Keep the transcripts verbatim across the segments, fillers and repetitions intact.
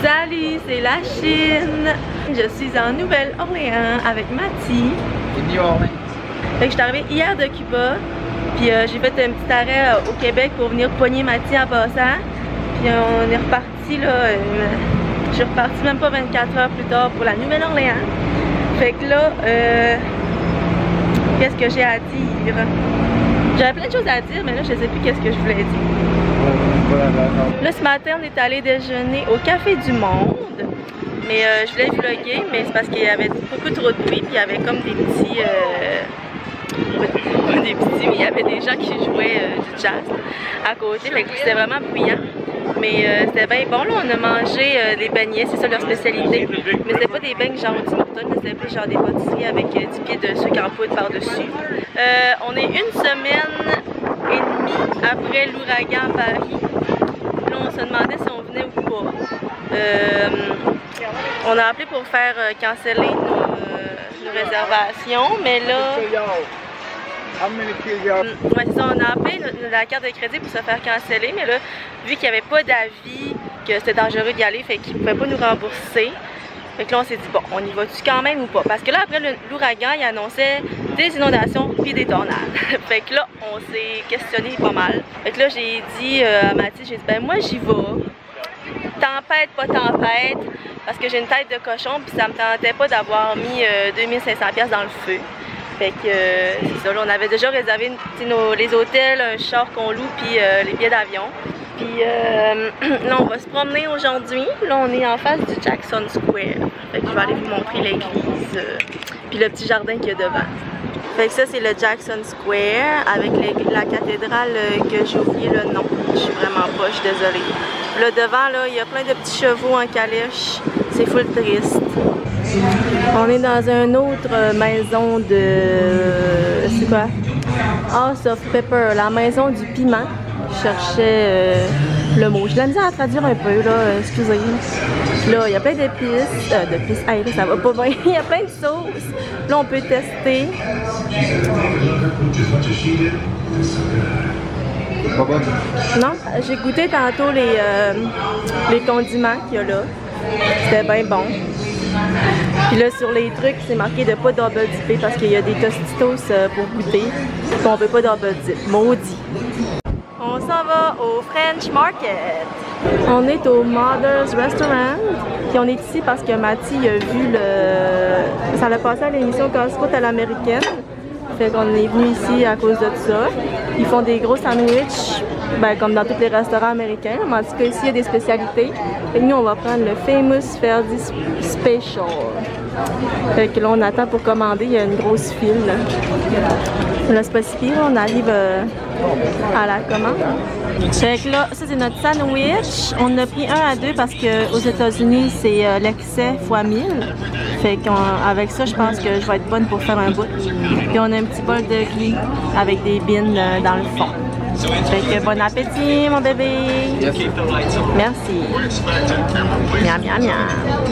Salut, c'est la Chine. Je suis en Nouvelle-Orléans avec Mathie. New Orleans. Fait que je suis arrivée hier de Cuba. Puis euh, j'ai fait un petit arrêt euh, au Québec pour venir pogner Mathie en passant. Puis euh, on est reparti là. Euh, je suis repartie même pas vingt-quatre heures plus tard pour la Nouvelle-Orléans. Fait que là, euh, qu'est-ce que j'ai à dire? J'avais plein de choses à dire, mais là je sais plus qu'est-ce que je voulais dire. Là ce matin on est allé déjeuner au Café du Monde. Mais euh, je voulais vlogger, mais c'est parce qu'il y avait beaucoup trop de bruit, puis il y avait comme des petits... Euh, pas des petits, mais il y avait des gens qui jouaient euh, du jazz à côté, fait que c'était vraiment bruyant. Mais euh, c'était bien bon, là, on a mangé euh, des beignets, c'est ça leur spécialité. Mais c'était pas des beignes genre Tim Hortons, mais c'était plus genre des pâtisseries avec euh, du pied de sucre en poudre par-dessus. Euh, on est une semaine et demie après l'ouragan à Paris. Là, on se demandait si on venait ou pas. Euh, on a appelé pour faire euh, canceller nos, euh, nos réservations, mais là... Ouais, c'est ça, on a appelé la carte de crédit pour se faire canceller, mais là, vu qu'il n'y avait pas d'avis que c'était dangereux d'y aller, fait qu'ils ne pouvaient pas nous rembourser. Fait que là, on s'est dit, bon, on y va-tu quand même ou pas? Parce que là, après l'ouragan, il annonçait des inondations puis des tornades. Fait que là, on s'est questionné pas mal. Fait que là, j'ai dit euh, à Mathie, j'ai dit, ben moi, j'y vais. Tempête, pas tempête, parce que j'ai une tête de cochon, puis ça me tentait pas d'avoir mis euh, deux mille cinq cents dollars dans le feu. Fait que euh, c'est ça, là, on avait déjà réservé nos, les hôtels, un char qu'on loue, puis euh, les billets d'avion. Puis euh, là, on va se promener aujourd'hui. Là, on est en face du Jackson Square. Fait que je vais aller vous montrer l'église, euh, puis le petit jardin qu'il y a devant. Fait que ça, c'est le Jackson Square avec les, la cathédrale euh, que j'ai oublié le nom. Je suis vraiment pas, je suis désolée. Là, devant, là, il y a plein de petits chevaux en calèche. C'est full triste. On est dans une autre maison de... c'est quoi? House of Pepper, la maison du piment. Je cherchais euh, le mot. Je l'ai mis à traduire un peu, là, excusez. Là, il y a plein d'épices. Euh, d'épices, hey, là, ça va pas bien. Il y a plein de sauces. Là, on peut tester. Non, j'ai goûté tantôt les, euh, les condiments qu'il y a là. C'était bien bon. Puis là, sur les trucs, c'est marqué de pas double dipper parce qu'il y a des tostitos pour goûter. Puis on peut pas double dip. Maudit. On s'en va au French Market. On est au Mother's Restaurant. Puis on est ici parce que Mathie a vu le... ça l'a passé à l'émission Casse-croûte à l'américaine. Fait qu'on est venu ici à cause de ça. Ils font des gros sandwichs, ben, comme dans tous les restaurants américains. Mais en tout cas, ici, il y a des spécialités. Fait que nous, on va prendre le Famous Ferdi Special. Fait que là, on attend pour commander. Il y a une grosse file. Là, là c'est pas si pire. On arrive euh, à la commande. Fait que là, ça, c'est notre sandwich. On a pris un à deux parce qu'aux États-Unis, c'est euh, l'excès fois mille. Fait qu'avec ça, je pense que je vais être bonne pour faire un bout. Puis on a un petit bol de riz avec des bines euh, dans le fond. Fait que bon appétit, mon bébé! Merci! Miam, miam, miam!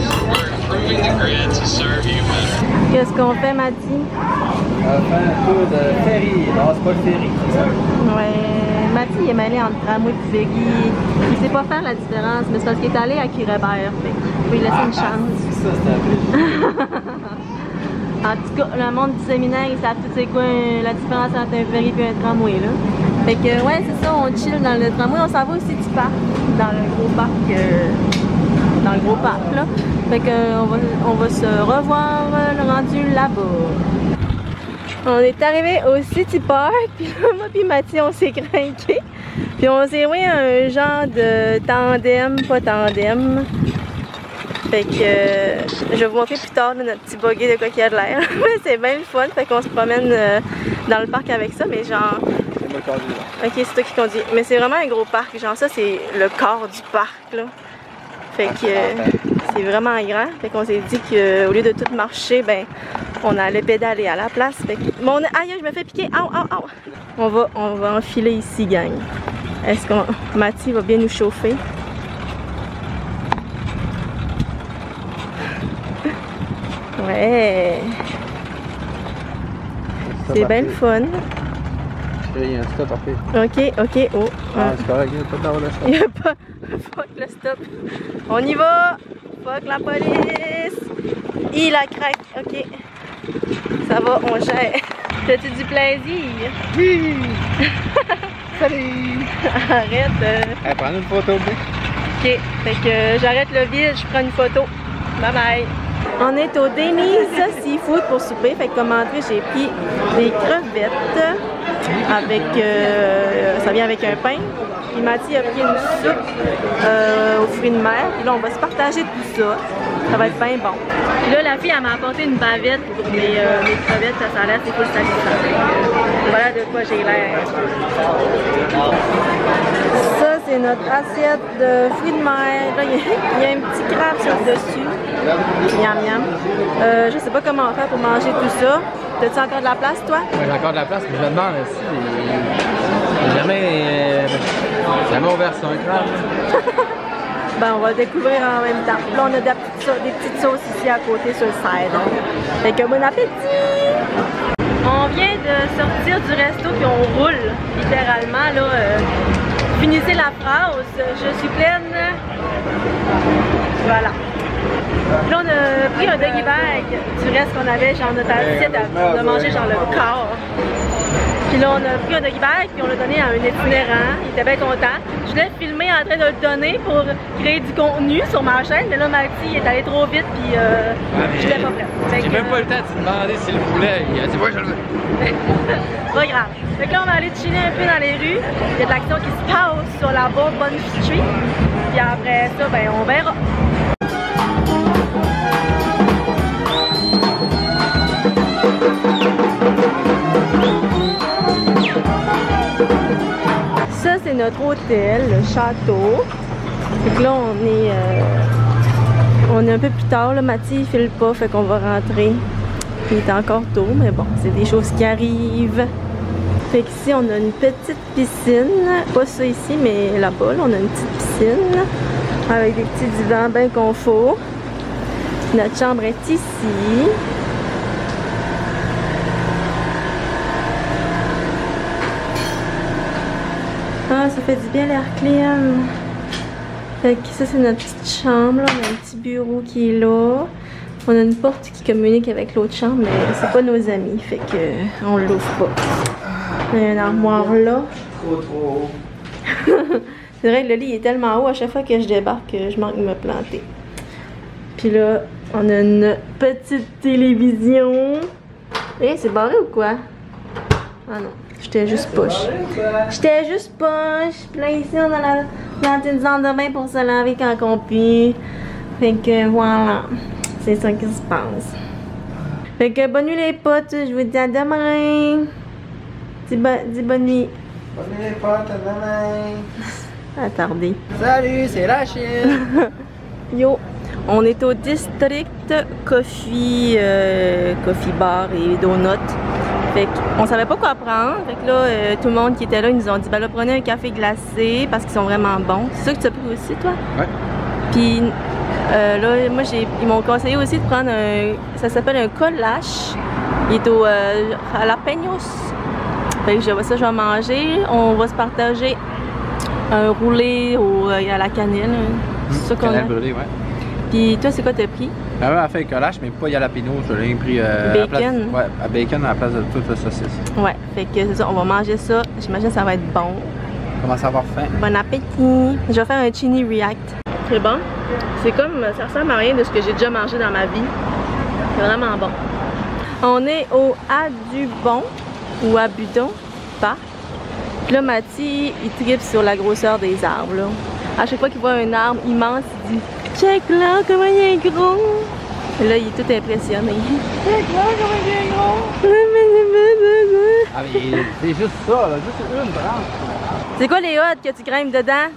Qu'est-ce qu'on fait, Mathie? On va faire un tour de ferry. Non, c'est pas le ferry. Ouais, Mathie il est mêlé entre tramway et ferry. Il sait pas faire la différence, mais c'est parce qu'il est allé à Kirébert. Il faut lui laisser une chance. Ça, c'est un peu. En tout cas, le monde du séminaire, ils savent tout c'est quoi la différence entre un ferry et un tramway, là. Fait que, ouais, c'est ça, on chill dans le tramway. On s'en va aussi du parc, dans le gros parc, euh, dans le gros parc, là. Fait que, euh, on va, on va se revoir euh, le rendu là-bas. On est arrivé au City Park, puis là, moi puis Mathie, on s'est craqué. Puis on s'est roué un genre de tandem, pas tandem. Fait que euh, je vais vous montrer plus tard là, notre petit buggy de quoi qu'il y a de l'air. C'est bien le fun, fait qu'on se promène euh, dans le parc avec ça, mais genre... Ok, c'est toi qui conduis. Mais c'est vraiment un gros parc, genre ça c'est le corps du parc là. Fait que euh, c'est vraiment grand. Fait qu'on s'est dit qu'au lieu de tout marcher, ben on allait pédaler à la place. Fait que... Mon... Aïe, je me fais piquer! Aïe, aïe, aïe! On va, on va enfiler ici, gang. Est-ce qu'on... Mathie va bien nous chauffer? Ouais! C'est bien le fun. Il y a un stop après. Ok, ok, oh. Ah, c'est correct, il n'y a pas de stop. Il n'y a pas, pas que le stop. On y va! fuck la police! Il la craque, ok. Ça va, on gère. T'as-tu du plaisir? Oui! Salut! Arrête. Euh... Hey, prends une photo, bien. Ok, fait que euh, j'arrête le vide, je prends une photo. Bye bye! On est au Denny's Seafood pour souper. Fait que comme entrée, j'ai pris des crevettes avec, euh, ça vient avec un pain. Puis Mathieu a pris une soupe euh, aux fruits de mer. Puis là, on va se partager tout ça. Ça va être bien bon. Puis là, la fille, elle m'a apporté une bavette pour mes, euh, mes crevettes. Ça, ça a l'air, c'est full salissant. Euh, voilà de quoi j'ai l'air. Ça, c'est notre assiette de fruits de mer. Là, il y, y a un petit crabe sur le dessus. Miam miam. Euh, je sais pas comment faire pour manger tout ça. T'as-tu encore de la place, toi? Oui, j'ai encore de la place, mais je me demande si j'ai jamais, euh, jamais ouvert sur un crabe. Ben, on va le découvrir en même temps. Là, on a des petites, des petites sauces ici à côté sur le side. Fait que bon appétit! On vient de sortir du resto puis on roule, littéralement. Là, euh, finissez la phrase. Je suis pleine. Voilà. Là, on a pris un doggy bag du reste qu'on avait, genre notre assiette, on a mangé genre le corps. Puis là, on a pris un doggy bag, puis on l'a donné à un itinérant. Il était bien content. Je voulais filmer en train de le donner pour créer du contenu sur ma chaîne, mais là, Maxi il est allé trop vite, puis euh, ah, je n'étais pas prête. J'ai même pas le temps de te demander si le poulet, il a dit ouais, je le veux. Pas grave. Fait que là, on va aller chiller un peu dans les rues. Il y a de l'action qui se passe sur la Bourbon Street. Puis après ça, ben, on verra. Ça, c'est notre hôtel, le château. Fait que là, on est, euh, on est un peu plus tard. Là, Mathieu, il file pas, fait qu'on va rentrer. Il est encore tôt, mais bon, c'est des choses qui arrivent. Fait qu'ici, on a une petite piscine. Pas ça ici, mais là-bas, là, on a une petite piscine. Avec des petits divans bien confort. Notre chambre est ici. Ah, ça fait du bien l'air clean. Fait que ça, c'est notre petite chambre. Là. On a un petit bureau qui est là. On a une porte qui communique avec l'autre chambre, mais c'est pas nos amis. Fait que on l'ouvre pas. Il y a une armoire là. Trop, trop haut. C'est vrai que le lit est tellement haut, à chaque fois que je débarque, je manque de me planter. Puis là, on a une petite télévision. Eh, c'est barré ou quoi? Ah non. J'étais juste poche. J'étais juste poche. Puis là, ici, on a la, la petite salle de bain pour se laver quand on pue. Fait que voilà. C'est ça qui se passe. Fait que bonne nuit les potes. Je vous dis à demain. Dis, bo dis bonne nuit. Bonne nuit les potes, à demain. Attardé. Salut, c'est la Chine. Yo. On est au District Coffee, euh, Coffee Bar et Donut. Fait qu'on savait pas quoi prendre. Fait que là, euh, tout le monde qui était là, ils nous ont dit, ben là, prenez un café glacé parce qu'ils sont vraiment bons. C'est ça que tu as pris aussi, toi? Ouais. Puis euh, là, moi, j'ai, ils m'ont conseillé aussi de prendre un, ça s'appelle un colache. Il est au euh, jalapenos. Fait que je vois ça, je vais manger. On va se partager un roulé au, euh, à la cannelle. Mmh, c'est ça qu'on a. Cannelle brûlée, ouais. Puis toi, c'est quoi t'as pris? Ben ouais, elle a fait un collage, mais pas jalapeno. Je l'ai pris euh, bacon. À la place, ouais, à bacon à la place de toute la saucisse. Ouais, fait que c'est ça, on va manger ça. J'imagine que ça va être bon. Commence à avoir faim. Bon appétit! Je vais faire un chini react. C'est bon? C'est comme, ça ressemble à rien de ce que j'ai déjà mangé dans ma vie. C'est vraiment bon. On est au Adubon, ou Abudon, pas. Puis là, Mathieu, il tripe sur la grosseur des arbres, là. À chaque fois qu'il voit un arbre immense, il dit « Check là, comment il est gros! » Et là, il est tout impressionné. « Check là, comment il est gros! » Ah mais c'est juste ça, là, juste une branche. C'est quoi les hottes que tu grimpes dedans?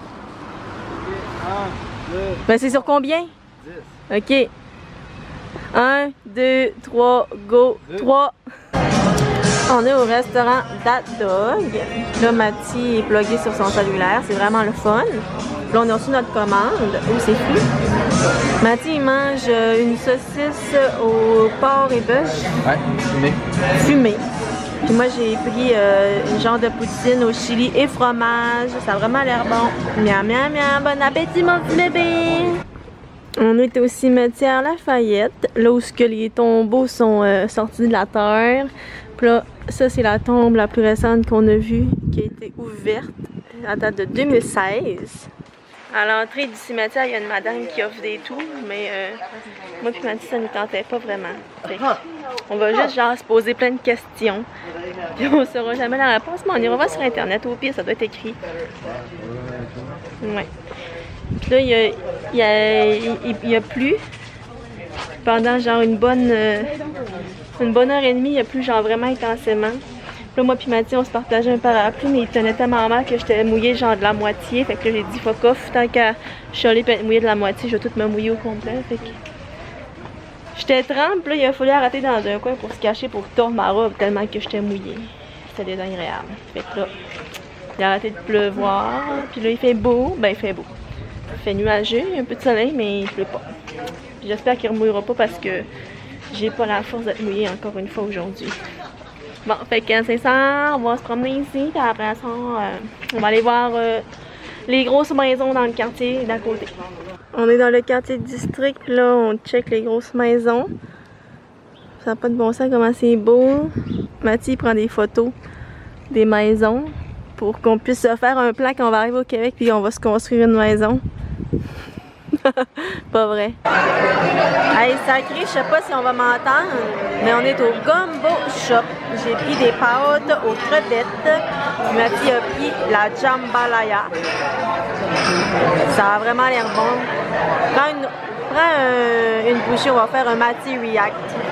un, deux, ben c'est sur combien? dix. Ok. un, deux, trois, go! trois. On est au restaurant That Dog. Là, Mathieu est plugué sur son cellulaire. C'est vraiment le fun. Là, on a reçu notre commande. Oh, c'est fou. Mathieu, il mange une saucisse au porc et bœuf. Ouais, fumé. Fumé. Puis moi, j'ai pris euh, une genre de poutine au chili et fromage. Ça a vraiment l'air bon. Miam, miam, miam. Bon appétit, mon petit bébé. On est au cimetière Lafayette, là où que les tombeaux sont euh, sortis de la terre. Puis là, ça c'est la tombe la plus récente qu'on a vue, qui a été ouverte à date de deux mille seize. À l'entrée du cimetière, il y a une madame qui offre des tours, mais euh, moi puis Mathieu, ça ne nous tentait pas vraiment. Fait on va juste genre se poser plein de questions, puis on saura jamais la réponse, mais on ira voir sur internet, au pire ça doit être écrit. Ouais. Puis là, il y a, il y a, il, il y a plu. Pendant genre une bonne, euh, une bonne heure et demie, il y a plu genre vraiment intensément. Puis là, moi puis Mathieu, on se partageait un parapluie, mais il tenait tellement mal que j'étais mouillée genre de la moitié. Fait que là, j'ai dit fuck off, tant qu'à chialer et être mouillée de la moitié, je vais tout me mouiller au complet. Fait que j'étais trempe, puis là, il a fallu arrêter dans un coin pour se cacher pour tordre ma robe tellement que j'étais mouillée. C'était désagréable. Fait que là, il a arrêté de pleuvoir, puis là, il fait beau, ben il fait beau. Il fait nuageux, un peu de soleil, mais il pleut pas. J'espère qu'il ne remouillera pas parce que j'ai pas la force d'être mouillée encore une fois aujourd'hui. Bon, fait que c'est ça, on va se promener ici, puis après ça, euh, on va aller voir euh, les grosses maisons dans le quartier d'à côté. On est dans le quartier district, puis là, on check les grosses maisons. Ça n'a pas de bon sens comment c'est beau. Mathieu prend des photos des maisons pour qu'on puisse se faire un plan quand on va arriver au Québec, puis on va se construire une maison. Pas vrai. Hey, sacré, je sais pas si on va m'entendre, mais on est au Gumbo Shop. J'ai pris des pâtes aux crevettes. Mathieu a pris la jambalaya. Ça a vraiment l'air bon. Prends une, prends un, une bouchée, on va faire un Mathieu React.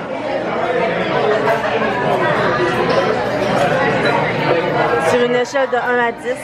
Sur une échelle de un à dix.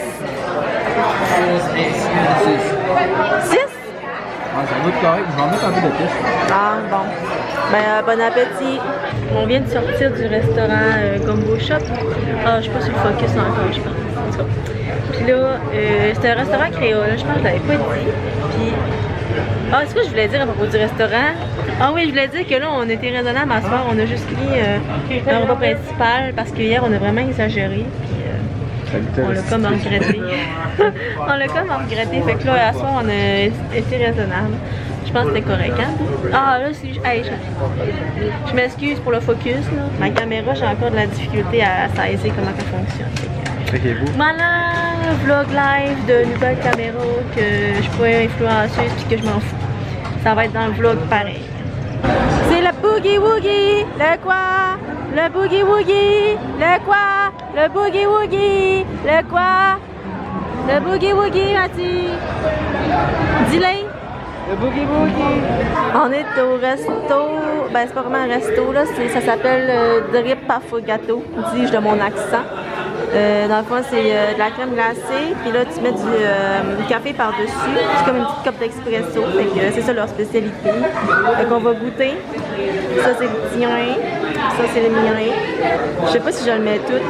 six? Ah, ça goûte correct, je vais en mettre un peu de pêche. Ah, bon. Ben, euh, bon appétit. On vient de sortir du restaurant euh, Gumbo Shop. Ah, je suis pas sur le focus encore, je pense. En tout cas. Puis là, euh, c'est un restaurant créole, je pense que je l'avais pas dit. Puis, ah, c'est quoi je voulais dire à propos du restaurant? Ah oui, je voulais dire que là, on était raisonnable à soir. On a juste pris euh, un repas principal parce que hier, on a vraiment exagéré. Puis, euh, on l'a comme regretté. On l'a comme regretté. Fait que là, à soir, on a été raisonnable. Je pense que c'était correct, hein? Ah, là, c'est... Hey, je, je m'excuse pour le focus, là. Ma caméra, j'ai encore de la difficulté à saisir comment ça fonctionne. Okay, voilà, vlog live de nouvelle caméra que je pourrais influenceuse puis que je m'en fous. Ça va être dans le vlog pareil. C'est le boogie woogie, le quoi? Le boogie woogie, le quoi? Le boogie woogie, le quoi? Le boogie woogie, Mathieu. Dis-le. Le boogie woogie. On est au resto, ben c'est pas vraiment un resto là, ça s'appelle euh, Drip Affogato, dis-je de mon accent. Euh, dans le fond, c'est euh, de la crème glacée, puis là, tu mets du, euh, du café par-dessus. C'est comme une petite coupe d'expresso. Fait que euh, c'est ça leur spécialité. Fait qu'on va goûter. Ça, c'est le tien. Ça, c'est le mien. Je sais pas si je le mets tout.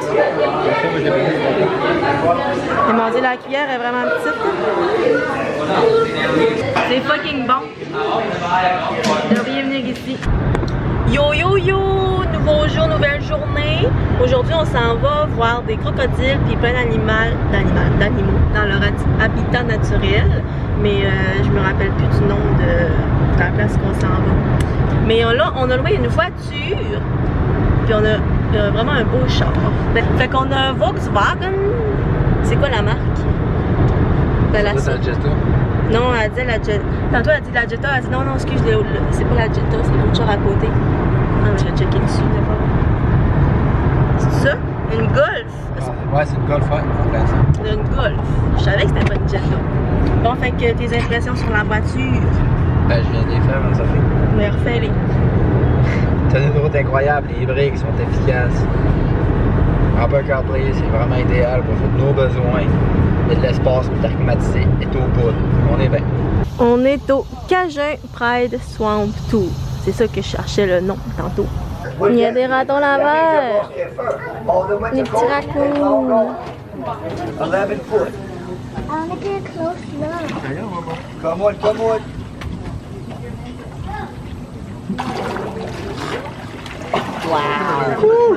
Et mon Dieu, la cuillère est vraiment petite. C'est fucking bon. Devriez venir ici. Yo yo yo! Nouveau jour, nouvelle journée. Aujourd'hui, on s'en va voir des crocodiles puis plein d'animaux d'animaux dans leur habitat naturel. Mais euh, je me rappelle plus du nom de, de la place qu'on s'en va. Mais euh, là, on a loué une voiture. Puis on a euh, vraiment un beau char. Fait qu'on a un Volkswagen. C'est quoi la marque? Ben, la C'est la Jetta. Non, elle dit la Jetta. Tantôt, elle a dit la Jetta. Elle a dit non, non, excuse, c'est pas la Jetta, c'est l'autre char à côté. Non, mais je l'ai checké dessus, d'accord. C'est ça? Une Golf? Ah, ouais, c'est une Golf, ouais. Une Golf. Je savais que c'était pas une Jetta. Bon, fait que tes impressions sur la voiture? Ben, je viens de les faire, mais ça fait. Mais refais-les. C'est une route incroyable, les briques sont efficaces. Apple CarPlay, c'est vraiment idéal pour nos besoins. Il y a de l'espace pour climatisé et au bout. On est bien. On est au Cajun Pride Swamp Tour. C'est ça que je cherchais le nom tantôt. Il y a des ratons laveurs. Des petits raccoons. eleven foot. I want to get a close look. Come on, come on. Wow.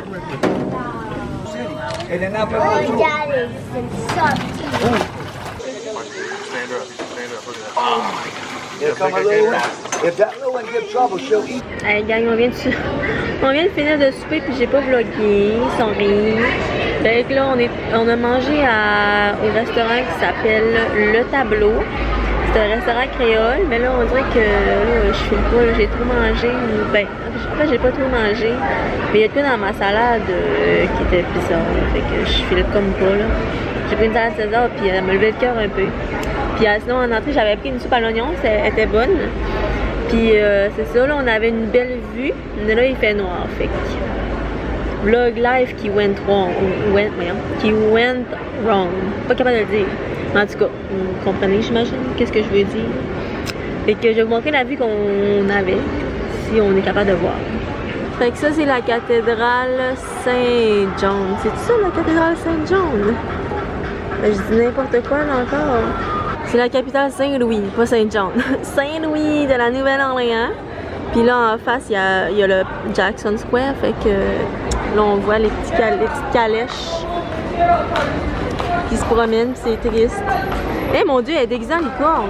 And then up Oh, Daddy, it's soft. Stand up, stand up, look at that. Oh my God. Here come a little one. If that little one gives trouble, she'll eat. Hey gang, on vient de, on vient de finir de souper puis j'ai pas vlogué, sans rire. Donc là, on, est, on a mangé à, au restaurant qui s'appelle Le Tableau. C'est un restaurant créole, mais là, on dirait que là, je file pas, j'ai trop mangé. Ben, en fait, j'ai pas trop mangé. Mais il y a de quoi dans ma salade euh, qui était bizarre, là, fait que je file comme pas, là. J'ai pris une salade César puis elle me levait le cœur un peu. Puis euh, sinon, en entrée, j'avais pris une soupe à l'oignon, elle était bonne. Puis euh, c'est ça, là, on avait une belle vue, mais là, il fait noir, fait que... Vlog live qui went wrong, went, voyons, qui went wrong. Pas capable de le dire. Mais en tout cas, vous comprenez, j'imagine, qu'est-ce que je veux dire. Fait que je vais vous montrer la vue qu'on avait, si on est capable de voir. Fait que ça, c'est la cathédrale Saint-John. C'est ça, la cathédrale Saint-John? Ben, je dis n'importe quoi, là, encore. C'est la capitale Saint-Louis, pas Saint-John. Saint-Louis de la Nouvelle-Orléans. Puis là, en face, il y a, il y a le Jackson Square. Fait que là, on voit les, petits cal les petites calèches qui se promènent. C'est triste. Eh hey, mon Dieu, elle est déguisée en licorne.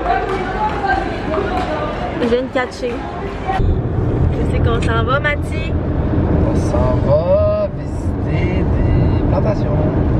Je viens de catcher. Je sais qu'on s'en va, Mathie. On s'en va visiter des plantations.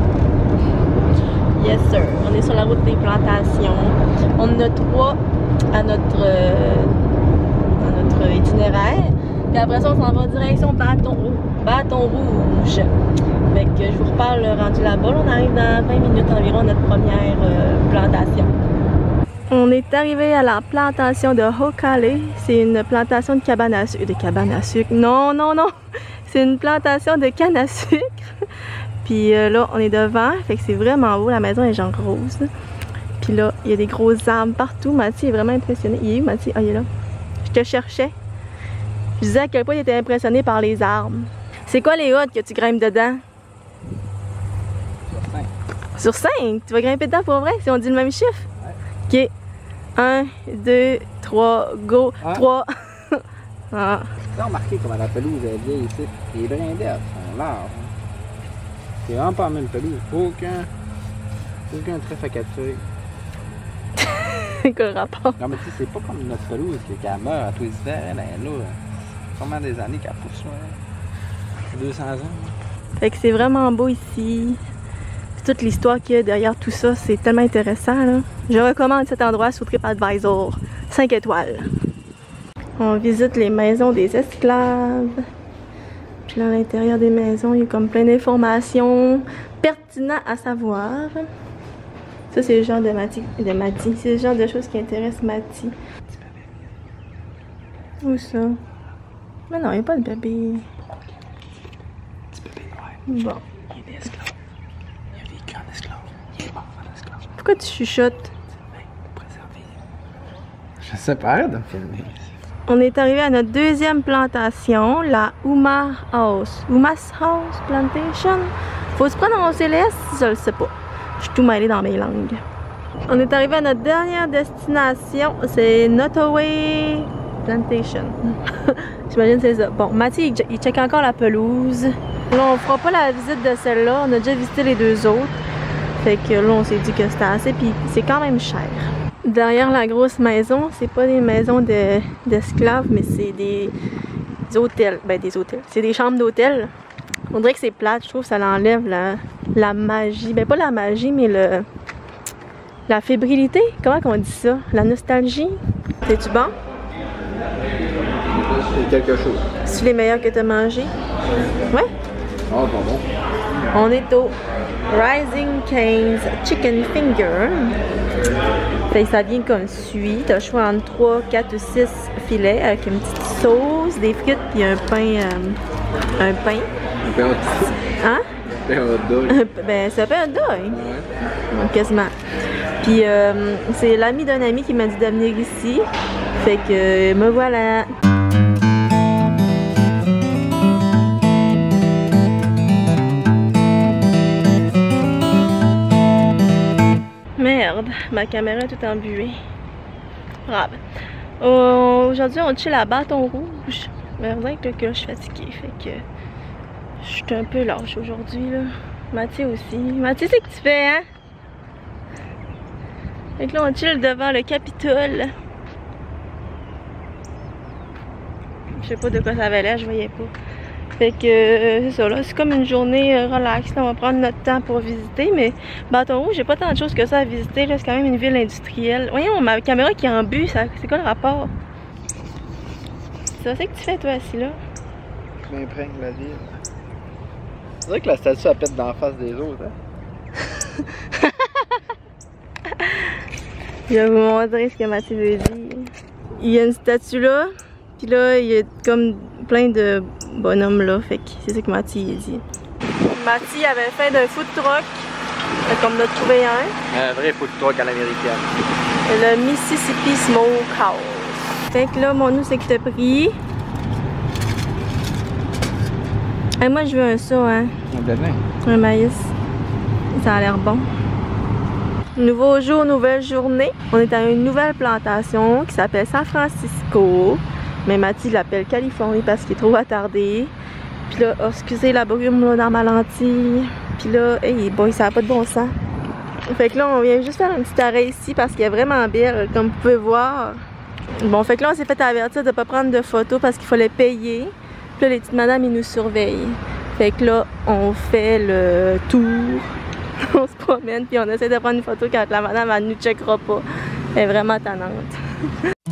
Yes sir, on est sur la route des plantations. On en a trois à notre, euh, à notre itinéraire. Puis après ça, on s'en va direction Bâton Rouge. Bâton Rouge. Fait que je vous reparle rendu là-bas. On arrive dans vingt minutes environ à notre première euh, plantation. On est arrivé à la plantation de Hocale. C'est une plantation de cabane à sucre. De cabane à sucre. Non, non, non. C'est une plantation de canne à sucre. Puis euh, là, on est devant, fait que c'est vraiment beau, la maison est genre rose. Puis là, il y a des gros arbres partout. Mathieu est vraiment impressionné. Il est où, Mathieu? Ah, il est là. Je te cherchais. Je disais à quel point il était impressionné par les arbres. C'est quoi les hôtes que tu grimpes dedans? Sur cinq. Sur cinq? Tu vas grimper dedans pour vrai, si on dit le même chiffre? Ouais. Ok. un, deux, trois, go. Ah. trois. Ah. Tu as remarqué comment la pelouse est vieille ici? Les brins d'herbe sont larges. C'est vraiment pas la même pelouse. Aucun. Aucun trèfle à quatre feuilles. C'est quoi le rapport? Non, mais tu sais, c'est pas comme notre pelouse qu'elle meurt à tous les hivers. Elle est là. Sûrement des années qu'elle pousse. Ouais. deux cents ans. Fait que c'est vraiment beau ici. Toute l'histoire qu'il y a derrière tout ça, c'est tellement intéressant, là. Je recommande cet endroit sur TripAdvisor. cinq étoiles. On visite les maisons des esclaves. Puis là, à l'intérieur des maisons, il y a comme plein d'informations pertinentes à savoir. Ça, c'est le genre de Mathie. De Mathie. C'est le genre de choses qui intéressent Mathie. Où ça? Mais non, il n'y a pas de bébé. Petit bébé noir. Bon. Il est esclave. Il a vécu en esclave. Il est mort en esclave. Pourquoi tu chuchotes? Pour préserver. Je sais pas, arrête de me filmer. On est arrivé à notre deuxième plantation, la Ouma House. Oumas House Plantation. Faut se prononcer l'S, je le sais pas. Je suis tout mêlée dans mes langues. On est arrivé à notre dernière destination, c'est Nottoway Plantation. J'imagine que c'est ça. Bon, Mathieu, il, il check encore la pelouse. Là, on fera pas la visite de celle-là, on a déjà visité les deux autres. Fait que là, on s'est dit que c'était assez, puis c'est quand même cher. Derrière la grosse maison, c'est pas des maisons d'esclaves, de, mais c'est des, des hôtels. Ben, des hôtels. C'est des chambres d'hôtel. On dirait que c'est plate, je trouve que ça l'enlève la, la magie. Ben, pas la magie, mais le la fébrilité. Comment qu'on dit ça? La nostalgie. C'est-tu bon? C'est quelque chose. C'est les meilleurs que t'as mangé? Ouais? Oh, bon, bon. On est au Rising Cane's Chicken Finger. Fait que ça vient comme suit. T'as le choix entre trois, quatre ou six filets avec une petite sauce, des frites puis un pain. Euh, un pain. Un pain hot dog. Hein? Un pain hot dog. Ben, ça fait un dog. Ouais. Quasiment. Puis euh, c'est l'ami d'un ami qui m'a dit de venir ici. Fait que me voilà. Merde, ma caméra est tout embuée. Grave. Euh, Aujourd'hui, on chill à Bâton Rouge. Mais on dirait que là, je suis fatiguée. Fait que je suis un peu lâche aujourd'hui, là. Mathieu aussi. Mathieu, c'est ce que tu fais, hein? Fait que là, on chill devant le Capitole. Je sais pas de quoi ça avait l'air, je voyais pas. Fait que euh, c'est ça là, c'est comme une journée euh, relax. Là, on va prendre notre temps pour visiter, mais Bâton Rouge, j'ai pas tant de choses que ça à visiter. Là, c'est quand même une ville industrielle. Voyons, ma caméra qui est en but, ça, c'est quoi le rapport? C'est ça que tu fais toi assis là? Je m'imprègne la ville. C'est vrai que la statue elle pète dans la face des autres, hein? Je vais vous montrer ce que Mathieu veut dire. Il y a une statue là, puis là il y a comme plein de bonhommes là, fait que c'est ça que Mathieu a dit. Mathieu avait fait d'un food truck, comme on a trouvé un. Un vrai food truck à l'américaine. Le Mississippi Smokehouse. Fait que là, mon nous c'est que t'as pris. Hey, moi je veux un ça, hein. Un blé. Un maïs. Ça a l'air bon. Nouveau jour, nouvelle journée. On est à une nouvelle plantation qui s'appelle San Francisco. Mais Mathieu l'appelle Californie parce qu'il est trop attardé. Puis là, oh, excusez la brume là, dans ma lentille. Puis là, hey, boy, ça n'a pas de bon sens. Fait que là, on vient juste faire un petit arrêt ici parce qu'il est vraiment belle, comme vous pouvez voir. Bon, fait que là, on s'est fait avertir de ne pas prendre de photos parce qu'il fallait payer. Puis là, les petites madames, ils nous surveillent. Fait que là, on fait le tour. On se promène, puis on essaie de prendre une photo quand la madame, elle nous checkera pas. Elle est vraiment tannante.